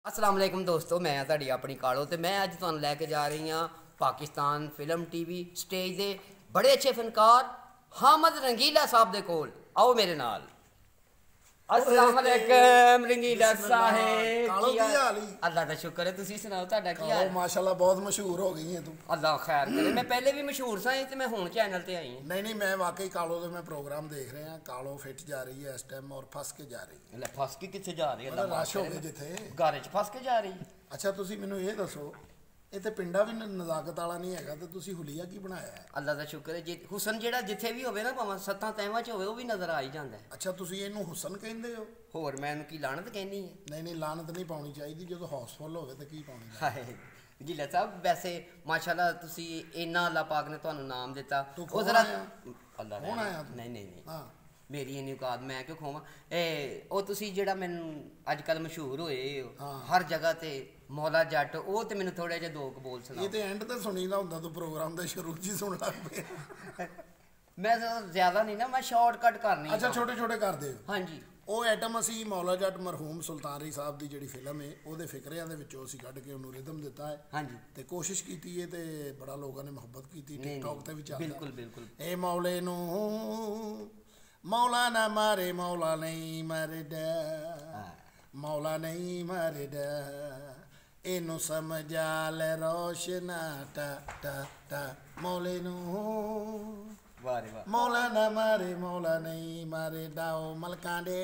अस्सलाम वालेकुम दोस्तों, मैं तुहाडी अपनी कालो ते मैं अज तुहानूं लैके जा रही हाँ पाकिस्तान फिल्म टीवी स्टेज दे बड़े अच्छे फनकार हामिद रंगीला साहब दे कोल। आओ मेरे नाल। अस्सलाम वालेकुम रंगीला साहब, अल्लाह दा शुक्र है। तुसीं सुनाओ तुहाडा की हाल? माशाल्लाह बहुत मशहूर हो गई है तू। अल्लाह खैर करे। मैं पहले भी मशहूर सा ते मैं हुण चैनल ते आई नहीं नहीं, मैं वाकई कालो दे मैं प्रोग्राम देख रहे हैं। कालो फिट जा रही है इस टाइम और फस के जा रही है। ले फस के किथे जा रही है? मतलब रश हो गए जिथे घर च फस के जा रही है। अच्छा तुसीं मैनूं ये दसो, ਇਹ ਤੇ ਪਿੰਡਾ ਵੀ ਨਜ਼ਾਕਤ ਵਾਲਾ ਨਹੀਂ ਹੈਗਾ ਤੇ ਤੁਸੀਂ ਹੁਲੀਆ ਕੀ ਬਣਾਇਆ ਹੈ? ਅੱਲਾ ਦਾ ਸ਼ੁਕਰ ਹੈ ਜੀ। ਹੁਸਨ ਜਿਹੜਾ ਜਿੱਥੇ ਵੀ ਹੋਵੇ ਨਾ, ਭਾਵੇਂ ਸੱਤਾਂ ਤੈਵਾਂ 'ਚ ਹੋਵੇ, ਉਹ ਵੀ ਨਜ਼ਰ ਆ ਹੀ ਜਾਂਦਾ ਹੈ। ਅੱਛਾ ਤੁਸੀਂ ਇਹਨੂੰ ਹੁਸਨ ਕਹਿੰਦੇ ਹੋ? ਹੋਰ ਮੈਂ ਇਹਨੂੰ ਕੀ ਲਾਹਨਤ ਕਹਿੰਦੀ ਹੈ? ਨਹੀਂ ਨਹੀਂ, ਲਾਹਨਤ ਨਹੀਂ ਪਾਉਣੀ ਚਾਹੀਦੀ। ਜਦੋਂ ਹਾਊਸਫੁੱਲ ਹੋਵੇ ਤਾਂ ਕੀ ਪਾਉਣੀ? ਹਾਏ ਗਿੱਲਾ ਸਾਹਿਬ, ਵੈਸੇ ਮਾਸ਼ਾਅੱਲਾ ਤੁਸੀਂ ਇੰਨਾ ਅੱਲਾ ਪਾਕ ਨੇ ਤੁਹਾਨੂੰ ਨਾਮ ਦਿੱਤਾ। ਉਹ ਜ਼ਰਾ ਅੱਲਾ ਕੌਣ ਆਇਆ? ਨਹੀਂ ਨਹੀਂ ਨਹੀਂ, ਹਾਂ ਮੇਰੀ ਇੰਨੀ ਔਕਾਤ ਮੈਂ ਕਿਉਂ ਖੋਵਾਂ। ਉਹ ਤੁਸੀਂ ਜਿਹੜਾ ਮੈਨੂੰ ਅੱਜ ਕੱਲ੍ਹ ਮਸ਼ਹੂਰ ਹੋਏ ਹਰ ਜਗ੍ਹਾ ਤੇ ਮੌਲਾ ਜੱਟ, ਉਹ ਤੇ ਮੈਨੂੰ ਥੋੜੇ ਜਿਹਾ ਦੋ ਕੁ ਬੋਲ ਸੁਣਾਓ। ਇਹ ਤੇ ਐਂਡ ਤੇ ਸੁਣੀਦਾ ਹੁੰਦਾ, ਤੂੰ ਪ੍ਰੋਗਰਾਮ ਦੇ ਸ਼ੁਰੂ 'ਚ ਹੀ ਸੁਣ ਲੱਗ ਪਿਆ। ਮੈਂ ਜ਼ਿਆਦਾ ਨਹੀਂ ਨਾ, ਮੈਂ ਸ਼ਾਰਟਕਟ ਕਰਨੀ। ਅੱਛਾ ਛੋਟੇ ਛੋਟੇ ਕਰਦੇ ਹੋ? ਹਾਂਜੀ। ਉਹ ਐਟਮ ਅਸੀਂ ਮੌਲਾ ਜੱਟ ਮਰਹੂਮ ਸੁਲਤਾਨ ਸਾਹਿਬ ਦੀ ਜਿਹੜੀ ਫਿਲਮ ਹੈ ਉਹਦੇ ਫਿਕਰਿਆਂ ਦੇ ਵਿੱਚੋਂ ਅਸੀਂ ਕੱਢ ਕੇ ਉਹਨੂੰ ਰਿਦਮ ਦਿੱਤਾ ਹੈ। ਹਾਂਜੀ। ਤੇ ਕੋਸ਼ਿਸ਼ ਕੀਤੀ ਹੈ ਤੇ ਬੜਾ ਲੋਕਾਂ ਨੇ ਮੁਹੱਬਤ ਕੀਤੀ। ਟਿਕਟੌਕ ਤੇ ਵੀ ਚੱਲਦਾ। ਬਿਲਕੁਲ ਬਿਲਕੁਲ। ਇਹ ਮੌਲੇ ਨੂੰ ਮੌਲਾ ਨਾ ਮਾਰੇ, ਮੌਲਾ ਨਹੀਂ ਮਰਦਾ, ਮੌਲਾ ਨਹੀਂ ਮਰਦਾ, ਇਹਨੂੰ ਸਮਝਾ ਲੈ ਰੋਸ਼ਨਾ ਟਾ ਟਾ ਟਾ। ਮੌਲੇ ਨੂੰ ਵਾਰੇ ਵਾਹ। ਮੌਲਾ ਨਾ ਮਾਰੇ, ਮੌਲਾ ਨਹੀਂ ਮਰਦਾ, ਉਹ ਮਲਕਾਂ ਦੇ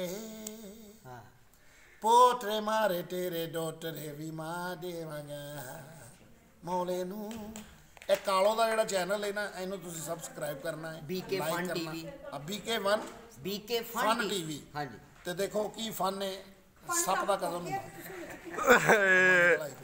ਪੋਤਰੇ ਮਾਰੇ, ਤੇਰੇ ਡੋਟਰੇ ਵੀ ਮਾਂ ਦੇਵਾਂਗਾ। ਮੌਲੇ ਨੂੰ ਇਹ ਕਾਲੋ ਦਾ ਜਿਹੜਾ ਚੈਨਲ ਹੈ ਨਾ, ਇਹਨੂੰ ਤੁਸੀਂ ਸਬਸਕ੍ਰਾਈਬ ਕਰਨਾ ਹੈ। BK Fun TV। BK Fun TV। ਹਾਂਜੀ। ਤੇ ਦੇਖੋ ਕੀ ਫਨ ਹੈ। ਸੱਪ ਦਾ ਕਦਮ ਹੁੰਦਾ।